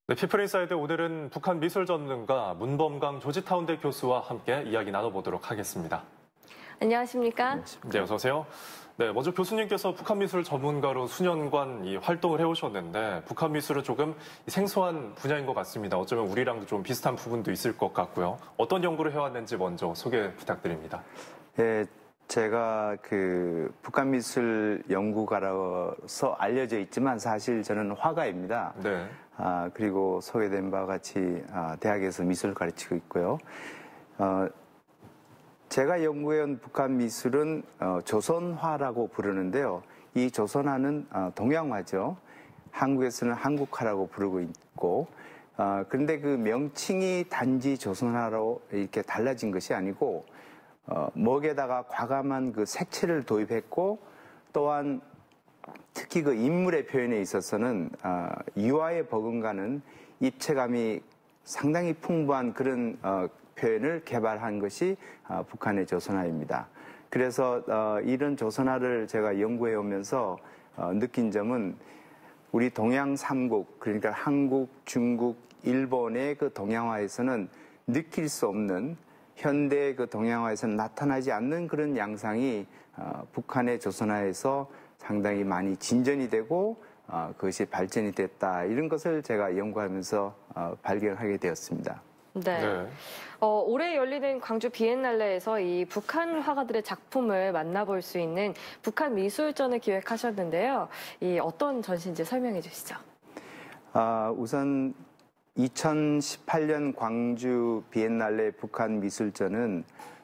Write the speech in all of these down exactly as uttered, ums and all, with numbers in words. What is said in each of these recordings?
네, 피플인사이드 오늘은 북한 미술 전문가 문범강 조지타운대 교수와 함께 이야기 나눠보도록 하겠습니다. 안녕하십니까? 네, 어서 오세요. 네, 먼저 교수님께서 북한 미술 전문가로 수년간 이 활동을 해오셨는데 북한 미술은 조금 생소한 분야인 것 같습니다. 어쩌면 우리랑도 좀 비슷한 부분도 있을 것 같고요. 어떤 연구를 해왔는지 먼저 소개 부탁드립니다. 네, 제가 그 북한 미술 연구가로서 알려져 있지만 사실 저는 화가입니다. 네. 아, 그리고 소개된 바와 같이 아, 대학에서 미술을 가르치고 있고요. 어, 제가 연구해온 북한 미술은 어, 조선화라고 부르는데요. 이 조선화는 어, 동양화죠. 한국에서는 한국화라고 부르고 있고, 어, 그런데 그 명칭이 단지 조선화로 이렇게 달라진 것이 아니고 어, 먹에다가 과감한 그 색채를 도입했고, 또한 특히 그 인물의 표현에 있어서는 어, 유화에 버금가는 입체감이 상당히 풍부한 그런 어, 표현을 개발한 것이 어, 북한의 조선화입니다. 그래서 어, 이런 조선화를 제가 연구해 오면서 어, 느낀 점은 우리 동양 삼국, 그러니까 한국, 중국, 일본의 그 동양화에서는 느낄 수 없는 현대 그 동양화에서는 나타나지 않는 그런 양상이 어, 북한의 조선화에서 상당히 많이 진전이 되고 어, 그것이 발전이 됐다. 이런 것을 제가 연구하면서 어, 발견하게 되었습니다. 네. 네. 어, 올해 열리는 광주 비엔날레에서 이 북한 화가들의 작품을 만나볼 수 있는 북한 미술전을 기획하셨는데요. 이 어떤 전시인지 설명해 주시죠. 아, 우선 이천십팔 년 광주 비엔날레 북한 미술전은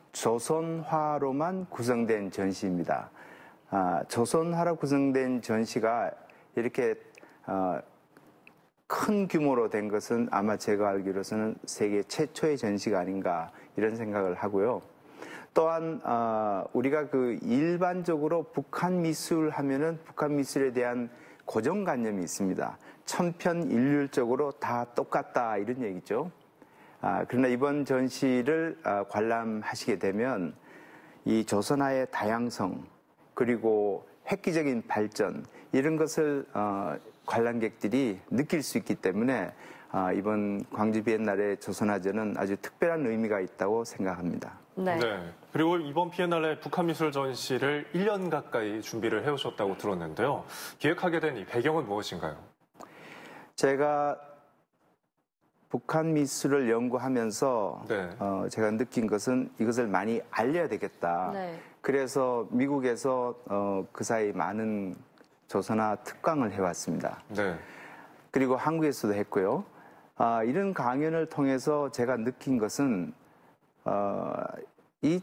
조선화로만 구성된 전시입니다. 아, 조선화로 구성된 전시가 이렇게 어, 큰 규모로 된 것은 아마 제가 알기로서는 세계 최초의 전시가 아닌가 이런 생각을 하고요. 또한 어, 우리가 그 일반적으로 북한 미술 하면은 북한 미술에 대한 고정관념이 있습니다. 천편일률적으로 다 똑같다 이런 얘기죠. 아, 그러나 이번 전시를 아, 관람하시게 되면 이 조선화의 다양성 그리고 획기적인 발전 이런 것을 어, 관람객들이 느낄 수 있기 때문에 어, 이번 광주 비엔날레 조선화전은 아주 특별한 의미가 있다고 생각합니다. 네. 네. 그리고 이번 비엔날레 북한 미술 전시를 일 년 가까이 준비를 해오셨다고 들었는데요. 기획하게 된 이 배경은 무엇인가요? 제가 북한 미술을 연구하면서 네. 어, 제가 느낀 것은 이것을 많이 알려야 되겠다. 네. 그래서 미국에서 어, 그 사이 많은 조선화 특강을 해왔습니다. 네. 그리고 한국에서도 했고요. 아, 이런 강연을 통해서 제가 느낀 것은 어, 이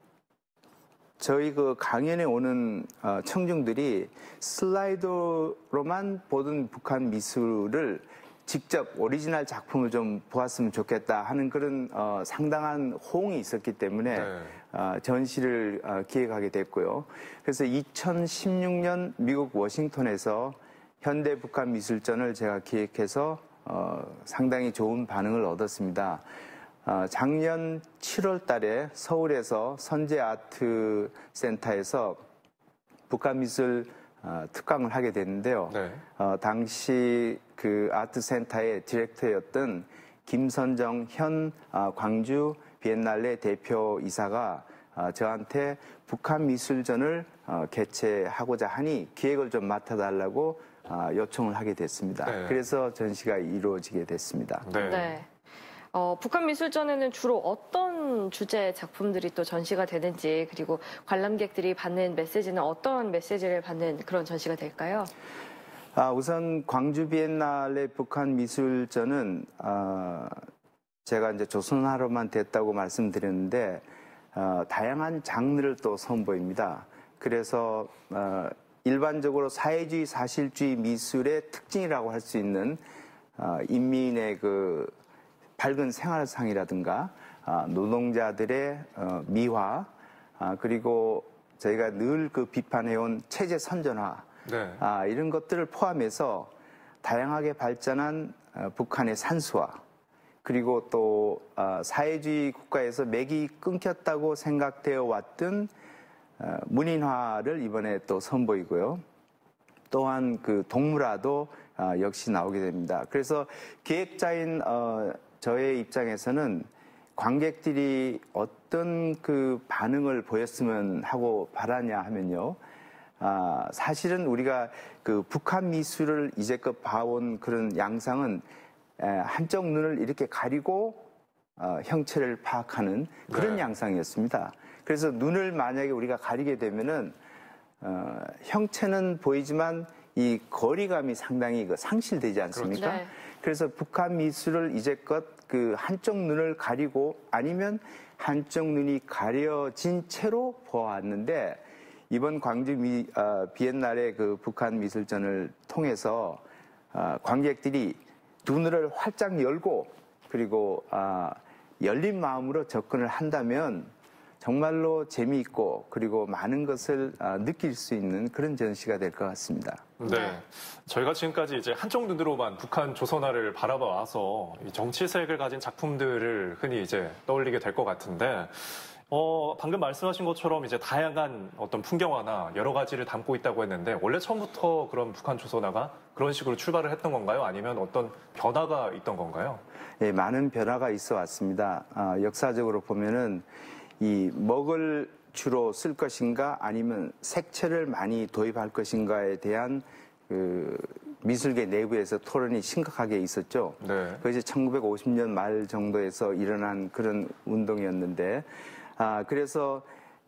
저희 그 강연에 오는 어, 청중들이 슬라이드로만 보던 북한 미술을 직접 오리지널 작품을 좀 보았으면 좋겠다 하는 그런 어, 상당한 호응이 있었기 때문에 네. 어, 전시를 어, 기획하게 됐고요. 그래서 이천십육 년 미국 워싱턴에서 현대 북한 미술전을 제가 기획해서 어, 상당히 좋은 반응을 얻었습니다. 어, 작년 칠월 달에 서울에서 선제 아트 센터에서 북한 미술 어, 특강을 하게 됐는데요. 네. 어, 당시 그 아트 센터의 디렉터였던 김선정 현 어, 광주 비엔날레 대표 이사가 어, 저한테 북한 미술전을 어, 개최하고자 하니 기획을 좀 맡아달라고 어, 요청을 하게 됐습니다. 네. 그래서 전시가 이루어지게 됐습니다. 네. 네. 어, 북한 미술전에는 주로 어떤 주제 작품들이 또 전시가 되는지 그리고 관람객들이 받는 메시지는 어떤 메시지를 받는 그런 전시가 될까요? 아, 우선 광주 비엔날레 북한 미술전은 어, 제가 이제 조선화로만 됐다고 말씀드렸는데 어, 다양한 장르를 또 선보입니다. 그래서 어, 일반적으로 사회주의 사실주의 미술의 특징이라고 할 수 있는 어, 인민의 그 밝은 생활상이라든가 어, 노동자들의 어, 미화 아, 그리고 저희가 늘 그 비판해온 체제 선전화 네. 아, 이런 것들을 포함해서 다양하게 발전한 어, 북한의 산수화 그리고 또 어, 사회주의 국가에서 맥이 끊겼다고 생각되어 왔던 어, 문인화를 이번에 또 선보이고요. 또한 그 동물화도 어, 역시 나오게 됩니다. 그래서 기획자인 어, 저의 입장에서는 관객들이 어떤 그 반응을 보였으면 하고 바라냐 하면요. 아, 사실은 우리가 그 북한 미술을 이제껏 봐온 그런 양상은 에, 한쪽 눈을 이렇게 가리고 어, 형체를 파악하는 그런 네. 양상이었습니다. 그래서 눈을 만약에 우리가 가리게 되면은 어, 형체는 보이지만 이 거리감이 상당히 그 상실되지 않습니까? 그렇죠. 네. 그래서 북한 미술을 이제껏 그 한쪽 눈을 가리고 아니면 한쪽 눈이 가려진 채로 보아왔는데 이번 광주 미, 어, 비엔날의 그 북한 미술전을 통해서 어, 관객들이 두 눈을 활짝 열고 그리고 어, 열린 마음으로 접근을 한다면 정말로 재미있고 그리고 많은 것을 어, 느낄 수 있는 그런 전시가 될 것 같습니다. 네. 저희가 지금까지 이제 한쪽 눈으로만 북한 조선화를 바라봐 와서 이 정치색을 가진 작품들을 흔히 이제 떠올리게 될 것 같은데, 어, 방금 말씀하신 것처럼 이제 다양한 어떤 풍경화나 여러 가지를 담고 있다고 했는데, 원래 처음부터 그런 북한 조선화가 그런 식으로 출발을 했던 건가요? 아니면 어떤 변화가 있던 건가요? 예, 많은 변화가 있어 왔습니다. 아, 역사적으로 보면은 이 먹을 주로 쓸 것인가 아니면 색채를 많이 도입할 것인가에 대한 그 미술계 내부에서 토론이 심각하게 있었죠. 네. 그것이 천구백오십 년 말 정도에서 일어난 그런 운동이었는데, 아, 그래서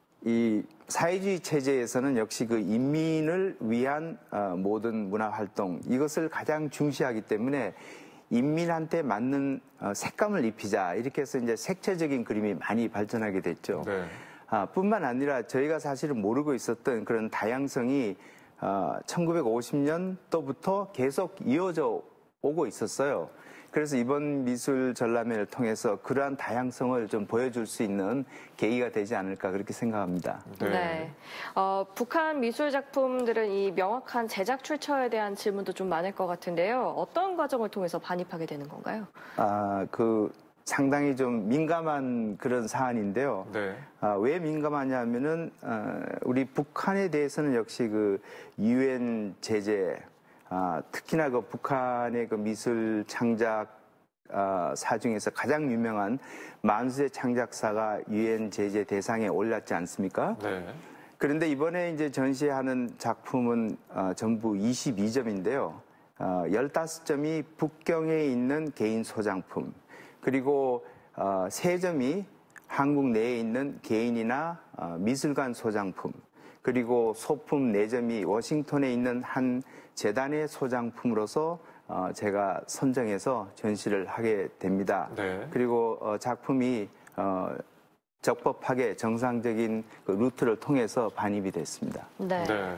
이 사회주의 체제에서는 역시 그 인민을 위한 어, 모든 문화 활동, 이것을 가장 중시하기 때문에 인민한테 맞는 어, 색감을 입히자. 이렇게 해서 이제 색채적인 그림이 많이 발전하게 됐죠. 네. 아, 뿐만 아니라 저희가 사실은 모르고 있었던 그런 다양성이 어, 천구백오십 년도부터 계속 이어져 오고 있었어요. 그래서 이번 미술 전람회를 통해서 그러한 다양성을 좀 보여줄 수 있는 계기가 되지 않을까 그렇게 생각합니다. 네. 네. 어, 북한 미술 작품들은 이 명확한 제작 출처에 대한 질문도 좀 많을 것 같은데요. 어떤 과정을 통해서 반입하게 되는 건가요? 아, 그 상당히 좀 민감한 그런 사안인데요. 네. 아, 왜 민감하냐면은 어, 우리 북한에 대해서는 역시 그 유엔 제재, 아, 특히나 그 북한의 그 미술 창작 아, 사 중에서 가장 유명한 만수의 창작사가 유엔 제재 대상에 올랐지 않습니까? 네. 그런데 이번에 이제 전시하는 작품은 어, 전부 이십이 점인데요. 어, 십오 점이 북경에 있는 개인 소장품, 그리고 어, 세 점이 한국 내에 있는 개인이나 어, 미술관 소장품, 그리고 소품 네 점이 워싱턴에 있는 한 재단의 소장품으로서 어, 제가 선정해서 전시를 하게 됩니다. 네. 그리고 어, 작품이 어, 적법하게 정상적인 그 루트를 통해서 반입이 됐습니다. 네. 네.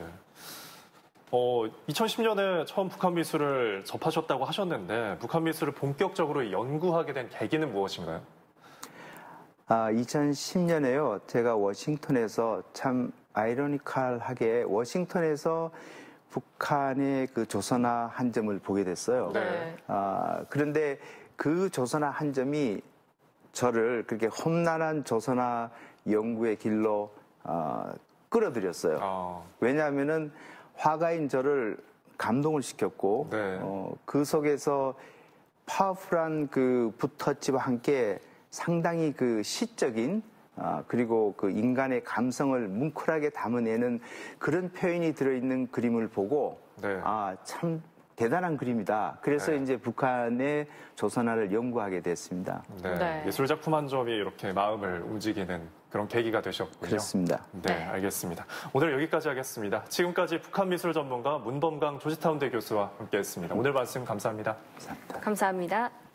어, 이천십 년에 처음 북한 미술을 접하셨다고 하셨는데, 북한 미술을 본격적으로 연구하게 된 계기는 무엇인가요? 아, 이천십 년에요. 제가 워싱턴에서 참 아이러니컬하게 워싱턴에서 북한의 그 조선화 한 점을 보게 됐어요. 네. 아, 그런데 그 조선화 한 점이 저를 그렇게 험난한 조선화 연구의 길로 어, 끌어들였어요. 아, 왜냐하면은 화가인 저를 감동을 시켰고 네. 어, 그 속에서 파워풀한 그 붓터치와 함께 상당히 그 시적인 아, 그리고 그 인간의 감성을 뭉클하게 담아내는 그런 표현이 들어있는 그림을 보고 네. 아, 참 대단한 그림이다. 그래서 네. 이제 북한의 조선화를 연구하게 됐습니다. 네. 네. 예술 작품 한 점이 이렇게 마음을 움직이는 그런 계기가 되셨군요. 그렇습니다. 네, 네. 알겠습니다. 오늘 여기까지 하겠습니다. 지금까지 북한 미술 전문가 문범강 조지타운대 교수와 함께했습니다. 오늘 말씀 감사합니다. 감사합니다. 감사합니다.